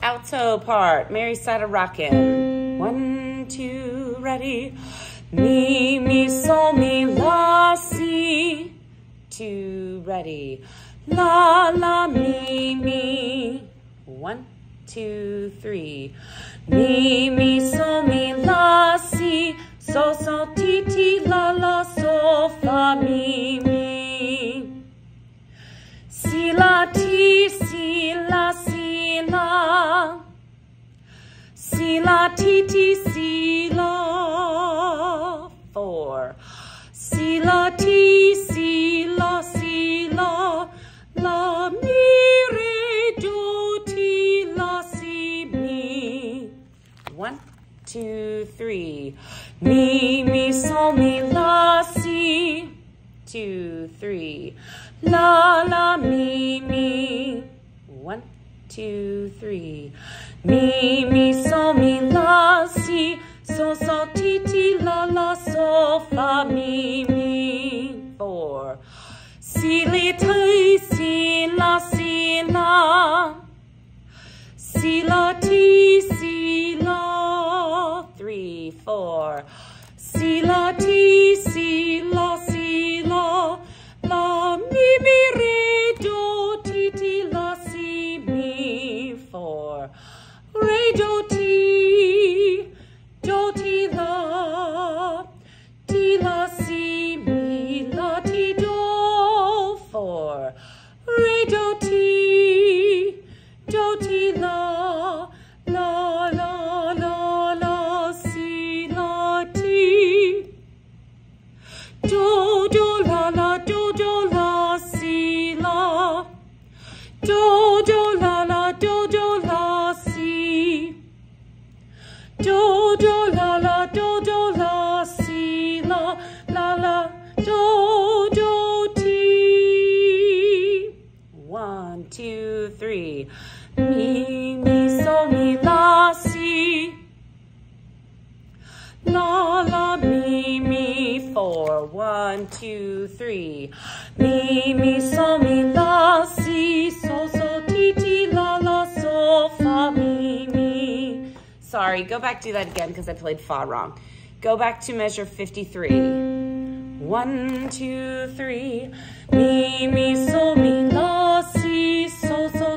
alto part, Mary side of Rockin. 1, 2, ready. Mi, mi, sol, mi, la, si. 2, ready. La, la, mi, mi. 1, 2, 3. Mi, mi, sol, mi, la, si. So, so, ti, ti, la, la, sol, fa, mi, mi. Si, la, ti, si, la, si, la. Si, la, ti, ti, si, la. 4. Si, la, ti, si, la, si, la. La, mi, re, do, ti, la, si, mi. 1, 2, 3. Mi, mi, sol, mi, la, si. 2, 3. La, la, mi, mi. 1, 2, 3. Mi, mi, sol, mi, la, si. So, so, ti, ti, la, la, sol, fa, mi, mi. 4. Si, li, ti, si, la, si, la. Si, la, ti, si, la. 3, 4. Si, la, ti, si, la, si, la. La, mi, mi, re, do, ti, ti, la, si, mi. 4. Re, do, ti, la. Ti, la, si, mi, la, ti, do. 4. Re, do, ti, la. La, la, la, la, si, la, ti. Do, do, la, la, do, do, la, si, la. Do, do, la, la, do, do, la, si. Do, do, la, la, do, do, la, si, la. La, la, do, do, ti. 1, 2, 3. Mi, mi, sol, mi, la, si. La, la, mi, mi. 4. 1, 2, 3. Mi, mi, sol, mi, la, si. So, so, ti, ti, la, la, sol, fa, mi, mi. Sorry, go back, do that again because I played fa wrong. Go back to measure 53. 1, 2, 3. Mi, mi, sol, mi, la, si. So, so,